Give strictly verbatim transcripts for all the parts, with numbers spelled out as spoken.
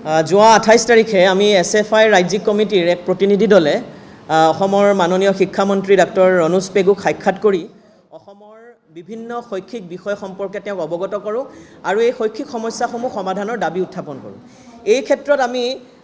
যোৱা আঠাইছ তাৰিখে আমি এছ এফ আই ৰাজ্যিক কমিটিৰ এক প্ৰতিনিধি দলে অসমৰ মাননীয় শিক্ষামন্ত্ৰী ডাক্তৰ ৰণোজ পেগুক সাক্ষাৎ কৰি অসমৰ বিভিন্ন শৈক্ষিক বিষয় সম্পৰ্কে তেওঁক অৱগত কৰোঁ আৰু এই শৈক্ষিক সমস্যাসমূহ সমাধানৰ দাবী উত্থাপন কৰোঁ। এই ক্ষেত্ৰত আমি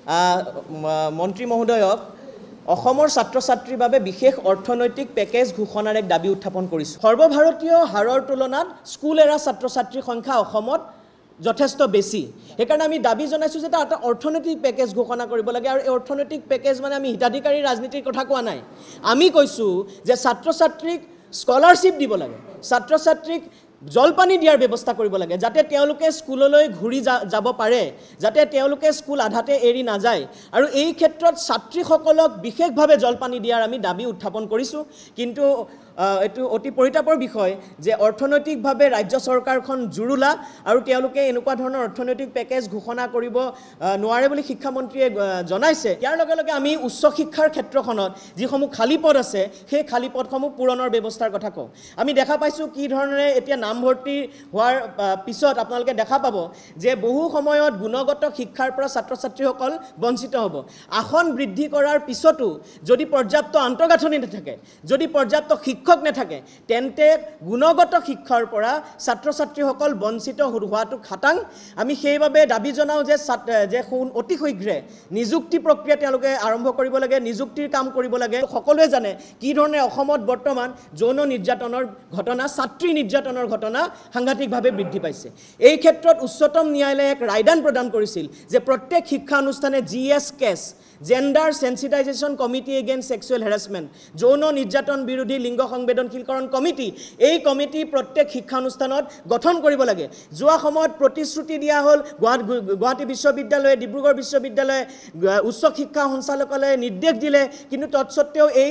মন্ত্ৰী মহোদয়ক অসমৰ ছাত্ৰ ছাত্ৰীৰ বাবে বিশেষ অৰ্থনৈতিক পেকেজ ঘোষণাৰ এক দাবী উত্থাপন কৰিছোঁ। সৰ্বভাৰতীয় হাৰৰ তুলনাত স্কুল এৰা ছাত্ৰ ছাত্ৰীৰ সংখ্যা অসমত যথেষ্ট বেছি। সেইকাৰণে আমি দাবী জনাইছোঁ যে এটা অৰ্থনৈতিক পেকেজ ঘোষণা কৰিব লাগে আৰু এই অৰ্থনৈতিক পেকেজ মানে আমি হিতাধিকাৰী ৰাজনীতিৰ কথা কোৱা নাই। আমি কৈছোঁ যে ছাত্ৰ ছাত্ৰীক স্কলাৰশ্বিপ দিব লাগে, ছাত্ৰ ছাত্ৰীক জলপানী দিয়াৰ ব্যৱস্থা কৰিব লাগে, যাতে তেওঁলোকে স্কুললৈ ঘূৰি যাব পাৰে, যাতে তেওঁলোকে স্কুল আধাতে এৰি নাযায়। আৰু এই ক্ষেত্ৰত ছাত্ৰীসকলক বিশেষভাৱে জলপানী দিয়াৰ আমি দাবী উত্থাপন কৰিছোঁ। কিন্তু এইটো অতি পৰিতাপৰ বিষয় যে অৰ্থনৈতিকভাৱে ৰাজ্য চৰকাৰখন জুৰুলা আৰু তেওঁলোকে এনেকুৱা ধৰণৰ অৰ্থনৈতিক পেকেজ ঘোষণা কৰিব নোৱাৰে বুলি শিক্ষামন্ত্ৰীয়ে জনাইছে। ইয়াৰ লগে লগে আমি উচ্চ শিক্ষাৰ ক্ষেত্ৰখনত যিসমূহ খালী পদ আছে সেই খালী পদসমূহ পূৰণৰ ব্যৱস্থাৰ কথা কওঁ। আমি দেখা পাইছোঁ কি ধৰণে এতিয়া নামভৰ্তি হোৱাৰ পিছত আপোনালোকে দেখা পাব যে বহু সময়ত গুণগত শিক্ষাৰ পৰা ছাত্ৰ ছাত্ৰীসকল বঞ্চিত হ'ব। আসন বৃদ্ধি কৰাৰ পিছতো যদি পৰ্যাপ্ত আন্তঃগাঁথনি নাথাকে, যদি পৰ্যাপ্ত শিক্ষক নাথাকে, তেন্তে গুণগত শিক্ষাৰ পৰা ছাত্ৰ ছাত্ৰীসকল বঞ্চিত হোৱাটো খাটাং। আমি সেইবাবে দাবী জনাওঁ যে যে অতি শীঘ্ৰে নিযুক্তি প্ৰক্ৰিয়া তেওঁলোকে আৰম্ভ কৰিব লাগে, নিযুক্তিৰ কাম কৰিব লাগে। সকলোৱে জানে কি ধৰণে অসমত বৰ্তমান যৌন নিৰ্যাতনৰ ঘটনা, ছাত্ৰী নিৰ্যাতনৰ ঘটনা সাংঘাতিকভাৱে বৃদ্ধি পাইছে। এই ক্ষেত্ৰত উচ্চতম ন্যায়ালয়ে এক ৰায়দান প্ৰদান কৰিছিল যে প্ৰত্যেক শিক্ষানুষ্ঠানে G S CASH gender sensitisation committee against sexual harassment, যৌন নিৰ্যাতন বিৰোধী লিংগ সংবেদনশীলকৰণ কমিটি, এই কমিটি প্ৰত্যেক শিক্ষানুষ্ঠানত গঠন কৰিব লাগে। যোৱা সময়ত প্ৰতিশ্ৰুতি দিয়া হ'ল, গুৱাহাটী বিশ্ববিদ্যালয়ে, ডিব্ৰুগড় বিশ্ববিদ্যালয়ে, উচ্চ শিক্ষা সঞ্চালকালয়ে নিৰ্দেশ দিলে, কিন্তু তৎসত্ত্বেও এই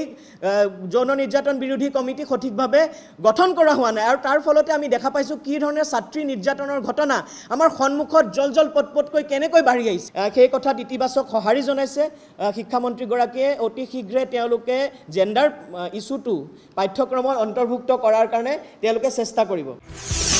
যৌন নিৰ্যাতন বিৰোধী কমিটি সঠিকভাৱে গঠন কৰা হোৱা নাই। আৰু তাৰ ফলতে আমি দেখা পাইছোঁ কি ধৰণে ছাত্ৰী নিৰ্যাতনৰ ঘটনা আমাৰ সন্মুখত জল জল পটপটকৈ কেনেকৈ বাঢ়ি আহিছে। সেই কথাত ইতিবাচক সঁহাৰি জনাইছে শিক্ষামন্ত্ৰীগৰাকীয়ে। অতি শীঘ্ৰে তেওঁলোকে জেণ্ডাৰ ইছ্যুটো পাঠ্যক্ৰমত অন্তৰ্ভুক্ত কৰাৰ কাৰণে তেওঁলোকে চেষ্টা কৰিব।